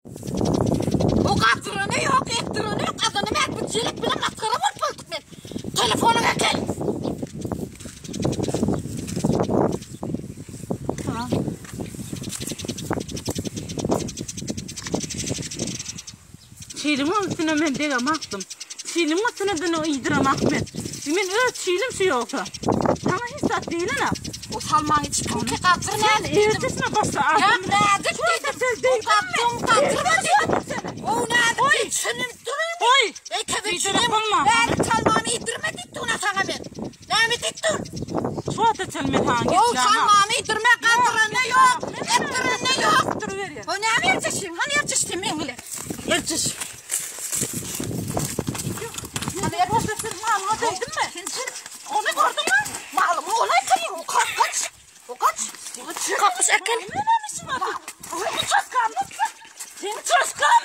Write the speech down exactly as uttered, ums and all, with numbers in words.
O kadrını yok, ettirini yok. Adını mekbut çelik bile maskara var bulduk ben. Telefonuna gel. Tamam. Çiğlimin üstüne ben degem aktım. Çiğlimin üstüne de o iydiram akmet. Ben öz çiğlim şey yoktu. Sana hissat değil ana. O salman içi ki kadrını Sen ertesine basta ya ağzını. nedir dedim. O kadrını kadrını dedim. O nedir? Şunun durun. Oy. Eke ve Bir şunun. telefon mu? Ben salmamı idirme ditti ona sana ben. Ne mi dittin? Suat çelmet hangi? O salmamı idirme kadrını yok. Ettirini yok. Duruver ya. O ne mi yerçeşim? Hani yerçeştim ben bile. Yerçeş. Hani yerçeştim malına değdin mi? Onu gördün mü? Malımı olay kırıyor. O kaç kaç. O kaç. Kaç erken. Ne demişim abi? Bu çözkan mı? Seni çözkan